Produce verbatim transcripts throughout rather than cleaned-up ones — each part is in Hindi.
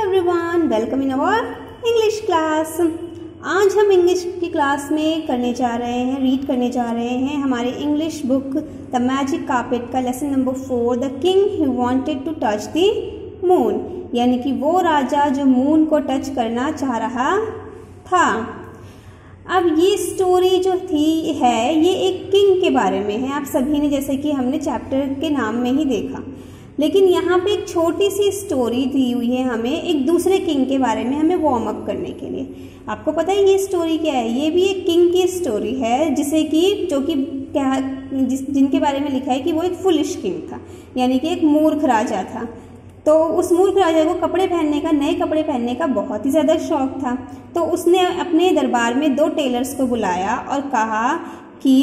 Everyone, welcome in our English class. आज हम इंग्लिश की क्लास में करने जा रहे हैं रीड करने जा रहे हैं हमारे English book the magic carpet का lesson number four, the king who wanted to touch the moon, यानी कि वो राजा जो मून को टच करना चाह रहा था। अब ये स्टोरी जो थी है ये एक किंग के बारे में है। आप सभी ने जैसे कि हमने चैप्टर के नाम में ही देखा, लेकिन यहाँ पे एक छोटी सी स्टोरी दी हुई है हमें एक दूसरे किंग के बारे में, हमें वार्म अप करने के लिए। आपको पता है ये स्टोरी क्या है? ये भी एक किंग की स्टोरी है, जिसे कि जो कि क्या जिस जिनके बारे में लिखा है कि वो एक फुलिश किंग था, यानी कि एक मूर्ख राजा था। तो उस मूर्ख राजा को कपड़े पहनने का, नए कपड़े पहनने का बहुत ही ज़्यादा शौक था। तो उसने अपने दरबार में दो टेलर्स को बुलाया और कहा कि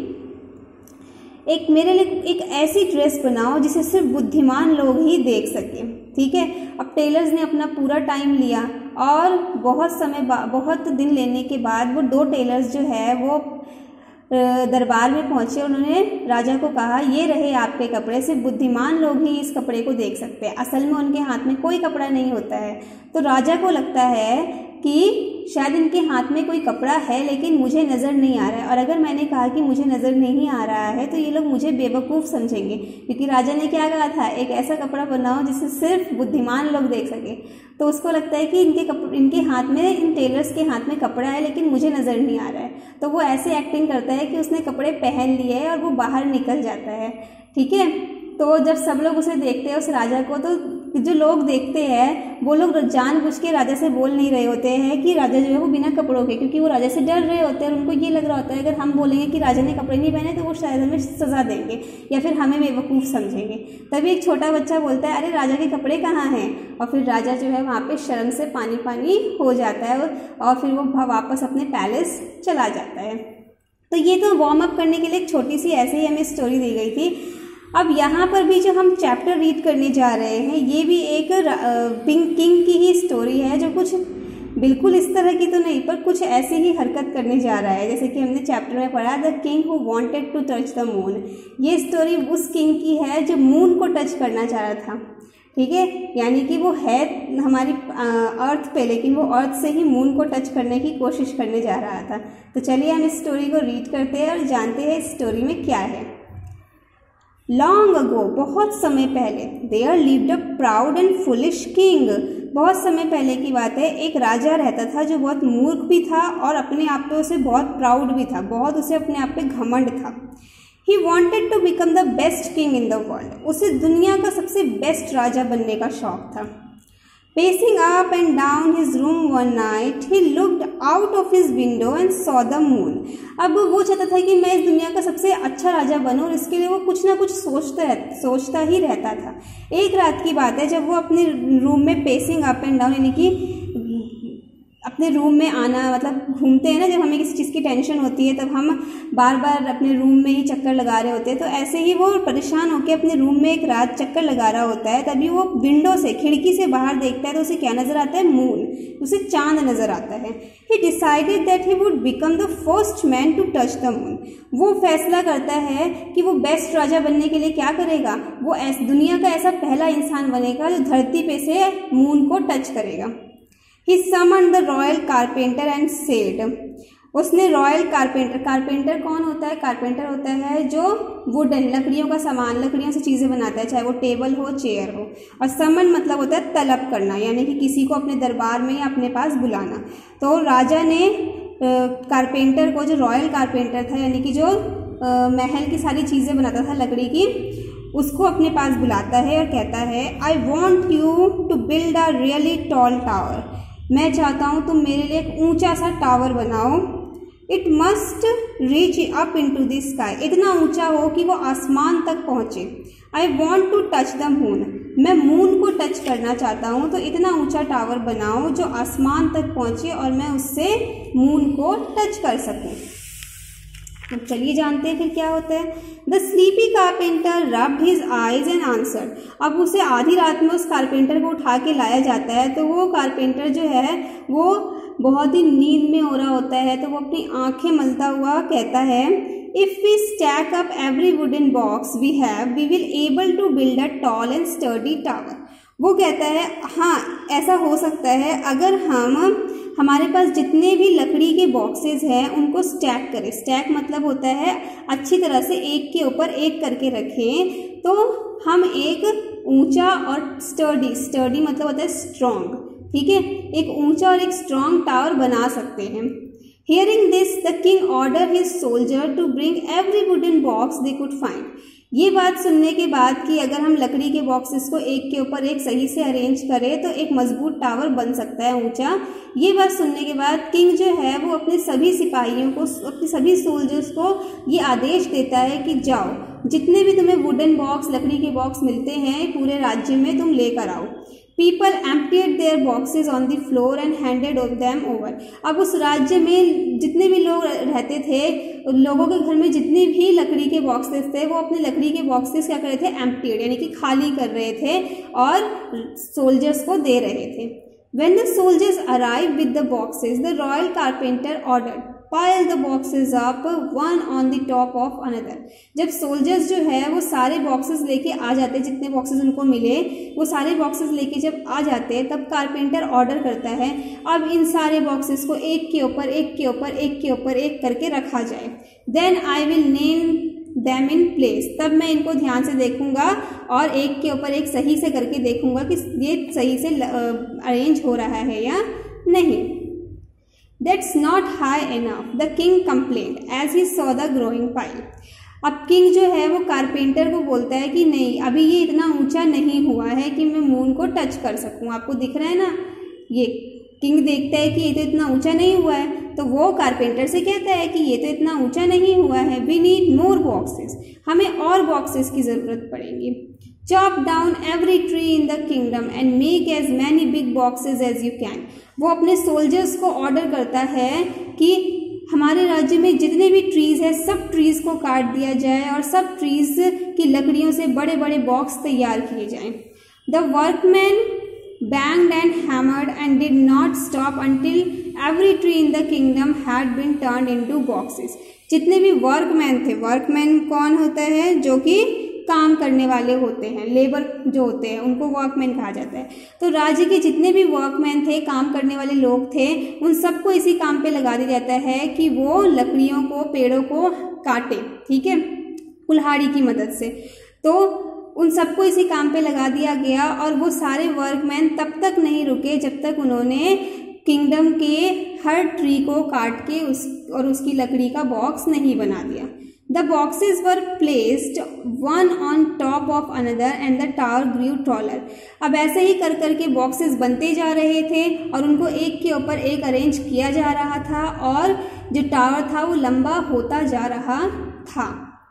एक मेरे लिए एक ऐसी ड्रेस बनाओ जिसे सिर्फ बुद्धिमान लोग ही देख सकें। ठीक है, अब टेलर्स ने अपना पूरा टाइम लिया और बहुत समय बहुत दिन लेने के बाद वो दो टेलर्स जो है वो दरबार में पहुंचे। उन्होंने राजा को कहा, ये रहे आपके कपड़े, सिर्फ बुद्धिमान लोग ही इस कपड़े को देख सकते हैं। असल में उनके हाथ में कोई कपड़ा नहीं होता है। तो राजा को लगता है कि शायद इनके हाथ में कोई कपड़ा है लेकिन मुझे नज़र नहीं आ रहा है, और अगर मैंने कहा कि मुझे नज़र नहीं आ रहा है तो ये लोग मुझे बेवकूफ़ समझेंगे, क्योंकि राजा ने क्या कहा था, एक ऐसा कपड़ा बनाओ जिसे सिर्फ बुद्धिमान लोग देख सके। तो उसको लगता है कि इनके कपड़े इनके हाथ में इन टेलर्स के हाथ में कपड़ा है लेकिन मुझे नज़र नहीं आ रहा है। तो वो ऐसे एक्टिंग करता है कि उसने कपड़े पहन लिए है और वो बाहर निकल जाता है। ठीक है, तो जब सब लोग उसे देखते हैं उस राजा को, तो जो लोग देखते हैं वो लोग जानबूझ के राजा से बोल नहीं रहे होते हैं कि राजा जो है वो बिना कपड़ों के, क्योंकि वो राजा से डर रहे होते हैं और उनको ये लग रहा होता है अगर हम बोलेंगे कि राजा ने कपड़े नहीं पहने तो वो शायद हमें सजा देंगे या फिर हमें बेवकूफ़ समझेंगे। तभी एक छोटा बच्चा बोलता है, अरे राजा के कपड़े कहाँ हैं? और फिर राजा जो है वहाँ पे शर्म से पानी पानी हो जाता है और फिर वो वापस अपने पैलेस चला जाता है। तो ये तो वार्म अप करने के लिए एक छोटी सी ऐसे ही हमें स्टोरी दी गई थी। अब यहाँ पर भी जो हम चैप्टर रीड करने जा रहे हैं ये भी एक किंग की ही स्टोरी है, जो कुछ बिल्कुल इस तरह की तो नहीं पर कुछ ऐसी ही हरकत करने जा रहा है जैसे कि हमने चैप्टर में पढ़ा, the king who wanted to touch the moon. ये स्टोरी उस किंग की है जो मून को टच करना चाह रहा था। ठीक है, यानी कि वो है हमारी अर्थ पे, लेकिन वो अर्थ से ही मून को टच करने की कोशिश करने जा रहा था। तो चलिए हम इस स्टोरी को रीड करते हैं और जानते हैं इस स्टोरी में क्या है। लॉन्ग अगो, बहुत समय पहले, there lived a proud and foolish king. बहुत समय पहले की बात है, एक राजा रहता था जो बहुत मूर्ख भी था और अपने आप पे उसे बहुत प्राउड भी था, बहुत उसे अपने आप पे घमंड था। He wanted to become the best king in the world. उसे दुनिया का सबसे बेस्ट राजा बनने का शौक था। Pacing up and down his room one night, he looked out of his window and saw the moon. अब वो चाहता था कि मैं इस दुनिया का सबसे अच्छा राजा बनूं, और इसके लिए वो कुछ ना कुछ सोचता सोचता ही रहता था। एक रात की बात है जब वो अपने रूम में पेसिंग अप एंड डाउन, यानी कि अपने रूम में आना, मतलब घूमते हैं ना जब हमें किसी चीज़ की टेंशन होती है तब हम बार बार अपने रूम में ही चक्कर लगा रहे होते हैं। तो ऐसे ही वो परेशान होकर अपने रूम में एक रात चक्कर लगा रहा होता है। तभी वो विंडो से, खिड़की से बाहर देखता है तो उसे क्या नज़र आता है? मून, उसे चांद नज़र आता है। He decided that he would become the first man to touch the moon. वो फैसला करता है कि वो बेस्ट राजा बनने के लिए क्या करेगा, वो ऐस दुनिया का ऐसा पहला इंसान बनेगा जो धरती पे से मून को टच करेगा। He summoned the royal carpenter and said, उसने रॉयल कारपेंटर, कारपेंटर कौन होता है? कारपेंटर होता है जो वुडन, लकड़ियों का सामान, लकड़ियों से चीज़ें बनाता है, चाहे वो टेबल हो, चेयर हो। और समन मतलब होता है तलब करना, यानी कि किसी को अपने दरबार में या अपने पास बुलाना। तो राजा ने कारपेंटर को, जो रॉयल कारपेंटर था यानी कि जो आ, महल की सारी चीज़ें बनाता था लकड़ी की, उसको अपने पास बुलाता है और कहता है, I want you to build a really tall tower. मैं चाहता हूँ तुम मेरे लिए एक ऊंचा सा टावर बनाओ। It must reach up into the sky, इतना ऊंचा हो कि वो आसमान तक पहुँचे। I want to touch the moon, मैं मून को टच करना चाहता हूँ, तो इतना ऊंचा टावर बनाओ जो आसमान तक पहुँचे और मैं उससे मून को टच कर सकूँ। अब चलिए जानते हैं फिर क्या होता है। The sleepy carpenter rubbed his eyes and answered. अब उसे आधी रात में उस कारपेंटर को उठा के लाया जाता है, तो वो कारपेंटर जो है वो बहुत ही नींद में हो रहा होता है। तो वो अपनी आंखें मलता हुआ कहता है, if we stack up every wooden box we have we will able to build a tall and sturdy tower. वो कहता है हाँ, ऐसा हो सकता है अगर हम हमारे पास जितने भी लकड़ी के बॉक्सेस हैं उनको स्टैक करें। स्टैक मतलब होता है अच्छी तरह से एक के ऊपर एक करके रखें, तो हम एक ऊंचा और स्टर्डी, स्टर्डी मतलब होता है स्ट्रॉन्ग, ठीक है, एक ऊंचा और एक स्ट्रॉन्ग टावर बना सकते हैं। Hearing this, the king ordered his soldier to bring every wooden box they could find. ये बात सुनने के बाद कि अगर हम लकड़ी के बॉक्सेस को एक के ऊपर एक सही से अरेंज करें तो एक मजबूत टावर बन सकता है ऊंचा। ये बात सुनने के बाद किंग जो है वो अपने सभी सिपाहियों को, अपने सभी सोल्जर्स को ये आदेश देता है कि जाओ, जितने भी तुम्हें वुडन बॉक्स, लकड़ी के बॉक्स मिलते हैं पूरे राज्य में तुम लेकर आओ। People emptied their boxes on the floor and handed them over. अब उस राज्य में जितने भी लोग रहते थे, लोगों के घर में जितने भी लकड़ी के बॉक्सेस थे, वो अपने लकड़ी के बॉक्सेस क्या कर रहे थे, एम्प्टीड यानी कि खाली कर रहे थे और सोल्जर्स को दे रहे थे। When the soldiers arrived with the boxes, the royal carpenter ordered, pile the boxes up one on the top of another. जब सोल्जर्स जो है वो सारे बॉक्सेस लेके आ जाते, जितने बॉक्सेस उनको मिले वो सारे बॉक्सेस लेके जब आ जाते तब कारपेंटर ऑर्डर करता है अब इन सारे बॉक्सेस को एक के ऊपर एक के ऊपर एक के ऊपर एक करके रखा जाए। Then I will name them in place, तब मैं इनको ध्यान से देखूंगा और एक के ऊपर एक सही से करके देखूंगा कि ये सही से अरेंज हो रहा है या नहीं। That's not high enough, the king complained as he saw the growing pile. अब किंग जो है वो कारपेंटर को बोलता है कि नहीं, अभी ये इतना ऊंचा नहीं हुआ है कि मैं मून को टच कर सकूं। आपको दिख रहा है ना, ये किंग देखता है कि ये तो इतना ऊंचा नहीं हुआ है, तो वो कारपेंटर से कहता है कि ये तो इतना ऊंचा नहीं हुआ है, वी नीड मोर बॉक्सेस, हमें और बॉक्सेस की जरूरत पड़ेगी। Chop down every tree in the kingdom and make as many big boxes as you can. वो अपने सोल्जर्स को ऑर्डर करता है कि हमारे राज्य में जितने भी ट्रीज है सब ट्रीज को काट दिया जाए और सब ट्रीज की लकड़ियों से बड़े बड़े बॉक्स तैयार किए जाएं। The workman banged and hammered and did not stop until every tree in the kingdom had been turned into boxes. जितने भी वर्कमैन थे, वर्कमैन कौन होता है, जो कि काम करने वाले होते हैं, लेबर जो होते हैं उनको वर्कमैन कहा जाता है। तो राज्य के जितने भी वर्कमैन थे, काम करने वाले लोग थे, उन सबको इसी काम पे लगा दिया जाता है कि वो लकड़ियों को, पेड़ों को काटे, ठीक है, कुल्हाड़ी की मदद से। तो उन सबको इसी काम पे लगा दिया गया और वो सारे वर्कमैन तब तक नहीं रुके जब तक उन्होंने किंगडम के हर ट्री को काट के उस और उसकी लकड़ी का बॉक्स नहीं बना दिया। The boxes were placed one on top of another and the tower grew taller. अब ऐसे ही कर करके बॉक्सेस बनते जा रहे थे और उनको एक के ऊपर एक अरेंज किया जा रहा था और जो टावर था वो लंबा होता जा रहा था।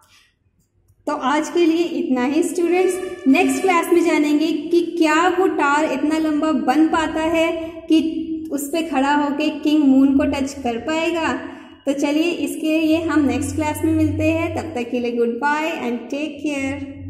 तो आज के लिए इतना ही स्टूडेंट्स। नेक्स्ट क्लास में जानेंगे कि क्या वो टावर इतना लंबा बन पाता है कि उस पर खड़ा होके किंग मून को टच कर पाएगा। तो चलिए इसके लिए हम नेक्स्ट क्लास में मिलते हैं। तब तक के लिए goodbye and take care.